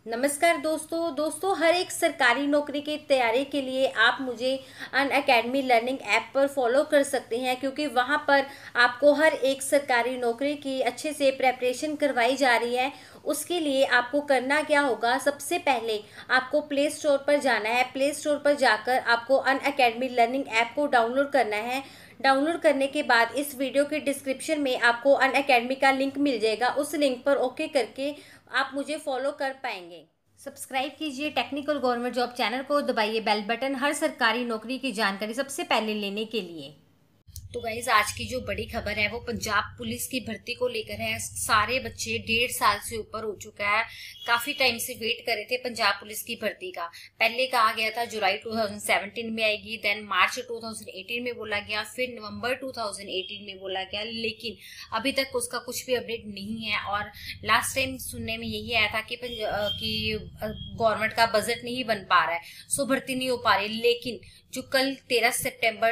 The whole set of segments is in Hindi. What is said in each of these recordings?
नमस्कार दोस्तों हर एक सरकारी नौकरी की तैयारी के लिए आप मुझे अनअकैडमी लर्निंग ऐप पर फॉलो कर सकते हैं, क्योंकि वहां पर आपको हर एक सरकारी नौकरी की अच्छे से प्रेपरेशन करवाई जा रही है। उसके लिए आपको करना क्या होगा, सबसे पहले आपको प्ले स्टोर पर जाना है। प्ले स्टोर पर जाकर आपको अनअकैडमी लर्निंग ऐप को डाउनलोड करना है। डाउनलोड करने के बाद इस वीडियो के डिस्क्रिप्शन में आपको अनअकैडमी का लिंक मिल जाएगा। उस लिंक पर ओके करके आप मुझे फॉलो कर पाएंगे। सब्सक्राइब कीजिए टेक्निकल गवर्नमेंट जॉब चैनल को, दबाइए बेल बटन हर सरकारी नौकरी की जानकारी सबसे पहले लेने के लिए। तो गाइज, आज की जो बड़ी खबर है वो पंजाब पुलिस की भर्ती को लेकर है। सारे बच्चे 1.5 साल से ऊपर हो चुका है, काफी टाइम से वेट कर रहे थे पंजाब पुलिस की भर्ती का। पहले कहा गया था जुलाई 2017 में आएगी, देन मार्च 2018 में बोला गया, फिर नवंबर 2018 में बोला गया, लेकिन अभी तक उसका कुछ भी अपडेट नहीं है। और लास्ट टाइम सुनने में यही आया था कि गवर्नमेंट का बजट नहीं बन पा रहा है, सो भर्ती नहीं हो पा रही। लेकिन जो कल 13 सितंबर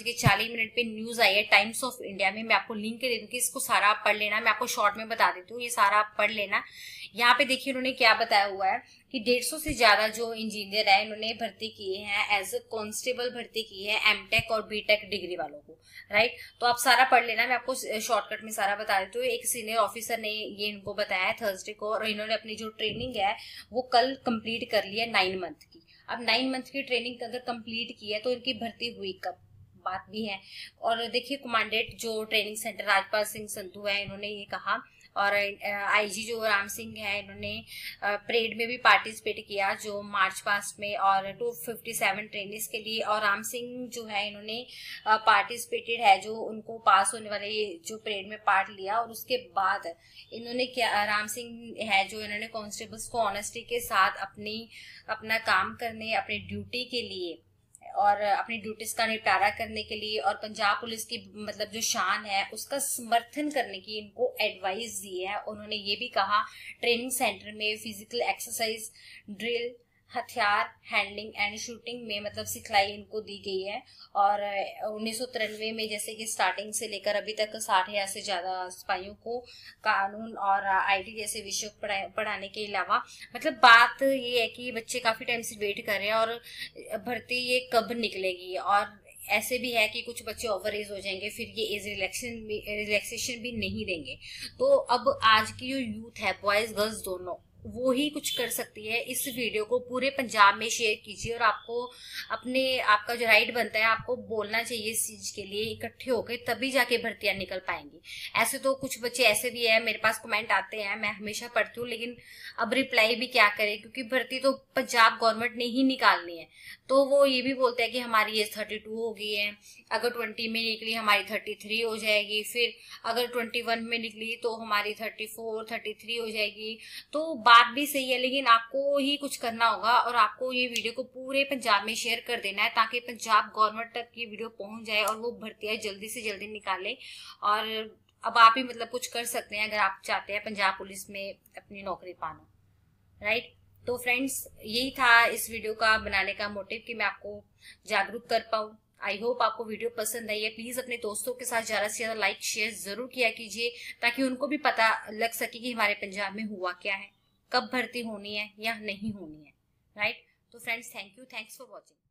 4:40 पे न्यूज आई है टाइम्स ऑफ इंडिया में, मैं आपको लिंक दे दूंगी, इसको सारा आप पढ़ लेना। मैं आपको शॉर्ट में बता देती हूँ, ये सारा आप पढ़ लेना। यहाँ पे देखिए उन्होंने क्या बताया हुआ है कि 150 से ज्यादा जो इंजीनियर है इन्होंने भर्ती किए हैं, एज ए कांस्टेबल भर्ती की है एमटेक और बीटेक डिग्री वालों को। राइट, तो आप सारा पढ़ लेना, मैं आपको शॉर्टकट में सारा बता देती हूँ। एक सीनियर ऑफिसर ने ये इनको बताया है थर्सडे को, और इन्होंने अपनी जो ट्रेनिंग है वो कल कंप्लीट कर ली है 9 मंथ की। अब 9 मंथ की ट्रेनिंग अगर कंप्लीट की है तो इनकी भर्ती हुई कब, बात भी है। और देखिए कमांडेंट जो ट्रेनिंग सेंटर राजपाल सिंह संधू है, इन्होंने ये कहा। और आईजी जो राम सिंह है, इन्होंने परेड में भी पार्टिसिपेट किया जो मार्च पास्ट में, और 257 ट्रेनिंग्स के लिए। और राम सिंह जो है इन्होंने पार्टिसिपेटेड है, जो उनको पास होने वाले जो परेड में पार्ट लिया। और उसके बाद इन्होंने क्या, राम सिंह है जो इन्होंने कांस्टेबल्स को ऑनेस्टी के साथ अपना काम करने, अपनी ड्यूटी के लिए और अपनी ड्यूटीज का निपटारा करने के लिए और पंजाब पुलिस की मतलब जो शान है उसका समर्थन करने की इनको एडवाइस दी है। उन्होंने ये भी कहा ट्रेनिंग सेंटर में फिजिकल एक्सरसाइज, ड्रिल, हथियार हैंडलिंग एंड शूटिंग में मतलब सिखलाई इनको दी गई है। और 1993 में जैसे कि स्टार्टिंग से लेकर अभी तक 60,000 से ज्यादा सिपाहियों को कानून और आईटी जैसे विषयों पढ़ाने के अलावा, मतलब बात ये है कि बच्चे काफी टाइम से वेट कर रहे हैं और भर्ती ये कब निकलेगी। और ऐसे भी है कि कुछ बच्चे ओवर एज हो जाएंगे, फिर ये एज रिलैक्सेशन भी नहीं देंगे। तो अब आज की जो यूथ है, बॉयज गर्ल्स दोनों, वो ही कुछ कर सकती है। इस वीडियो को पूरे पंजाब में शेयर कीजिए और आपको आपका जो राइट बनता है आपको बोलना चाहिए इस चीज के लिए, इकट्ठे होकर तभी जाके भर्तियां निकल पाएंगी। ऐसे तो कुछ बच्चे ऐसे भी है, मेरे पास कमेंट आते हैं, मैं हमेशा पढ़ती हूँ, लेकिन अब रिप्लाई भी क्या करें, क्योंकि भर्ती तो पंजाब गवर्नमेंट ने ही निकालनी है। तो वो ये भी बोलते हैं कि हमारी एज 32 हो गई है, अगर 20 में निकली हमारी 33 हो जाएगी, फिर अगर 21 में निकली तो हमारी 34, 33 हो जाएगी। तो बात भी सही है, लेकिन आपको ही कुछ करना होगा और आपको ये वीडियो को पूरे पंजाब में शेयर कर देना है, ताकि पंजाब गवर्नमेंट तक ये वीडियो पहुंच जाए और वो भर्तियां जल्दी से जल्दी निकाले। और अब आप ही मतलब कुछ कर सकते हैं अगर आप चाहते हैं पंजाब पुलिस में अपनी नौकरी पाना। राइट, तो फ्रेंड्स यही था इस वीडियो का बनाने का मोटिव, कि मैं आपको जागरूक कर पाऊं। आई होप आपको वीडियो पसंद आई है। प्लीज अपने दोस्तों के साथ ज्यादा से ज्यादा लाइक शेयर जरूर किया कीजिए, ताकि उनको भी पता लग सके कि हमारे पंजाब में हुआ क्या है, कब भर्ती होनी है या नहीं होनी है। राइट, तो friends thank you, thanks for watching.